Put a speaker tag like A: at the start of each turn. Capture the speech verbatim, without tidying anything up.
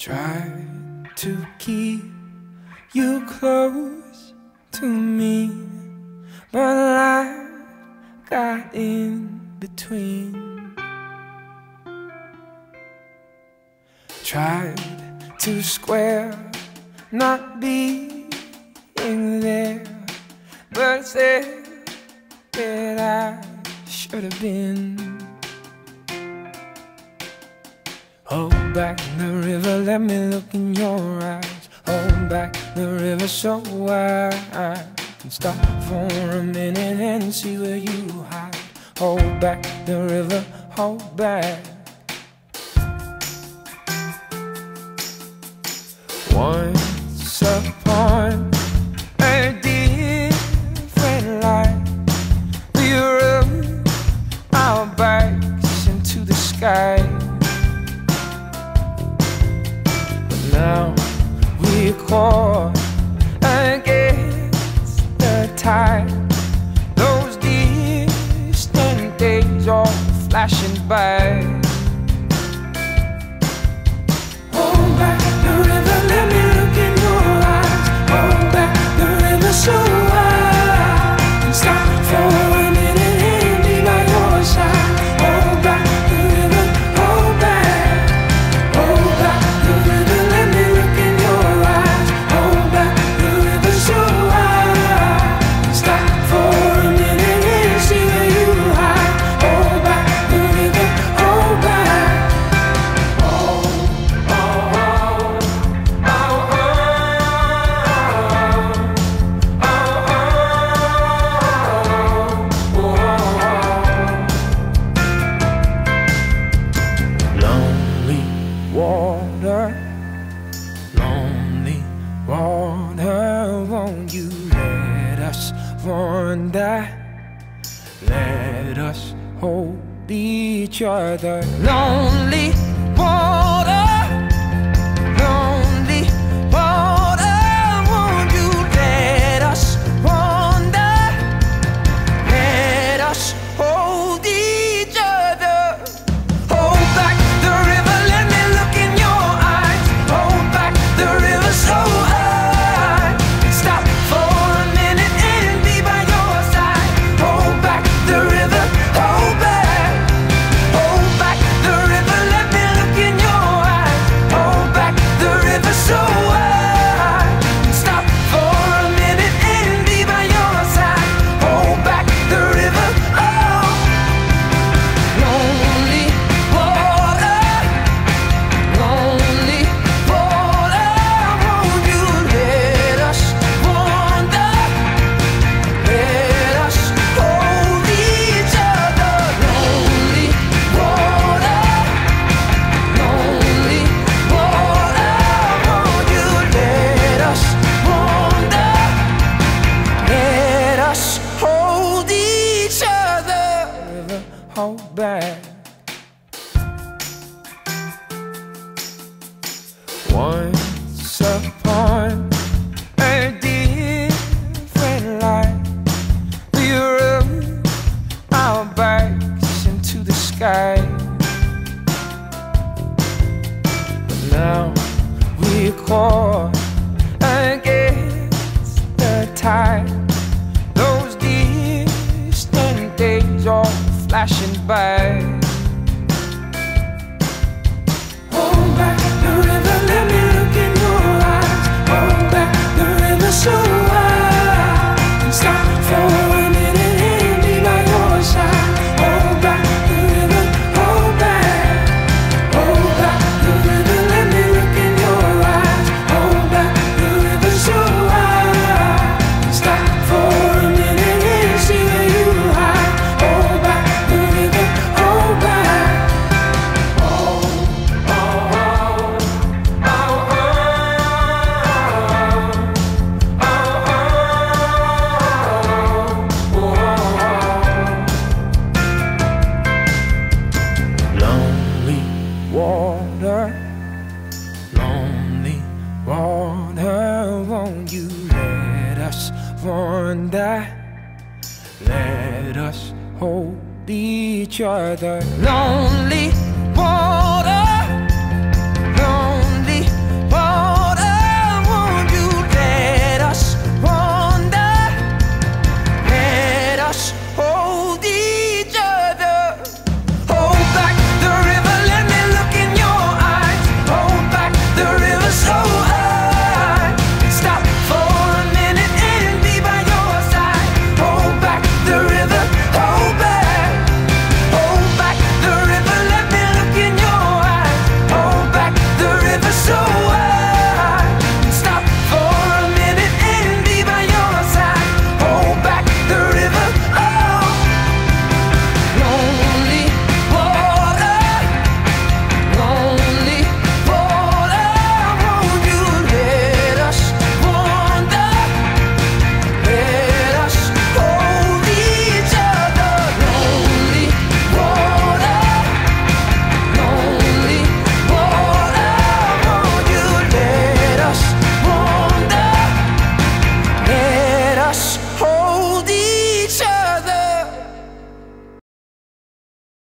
A: Try to keep you close to me, but life got in between. Tried to square not being there, but said that I should have been. Hold back the river, let me look in your eyes. Hold back the river so I can stop for a minute and see where you hide. Hold back the river, hold back. Once upon a different life, we rode our bikes into the sky. Now we're caught against the tide. Those distant days all flashing by. Hold back the river, let me look in your eyes. Hold back the river so I can stop for a minute and be by your side. Hold back the river, hold back. Hold back the river, let me look in your eyes. Hold back the river so I can stop for a minute and see where you hide. Hold back the river, hold back. Lonely water, lonely water, won't you let us wander? Let us hold each other. Lonely water, lonely water, won't you let us wander? Let us hold each other. Hold back the river, let me look in your eyes. Hold back the river so I can stop for a minute and be by your side. Hold back the river, hold back. Hold back the river, let me look in your eyes. Hold back the river so I can stop for a minute and be by your side. Hold back the river, oh. Lonely water, lonely water, won't you let us wander? Let us hold each other. Lonely water, lonely water, won't you let us wander? Let us hold each other. River, hold back. Once upon a different life, we rode our bikes into the sky. But now we're caught against the tide. Those distant days all flashing by. Hold back the river, let me look in your eyes. Hold back the river so I can stop for a minute and be by your side. Hold back the river, hold back. Hold back the river, let me look in your eyes. Hold back the river so I can stop for a minute and see where you hide. Hold back the river, hold back. Lonely water, lonely water, won't you let us wander? Let us hold each other. Lonely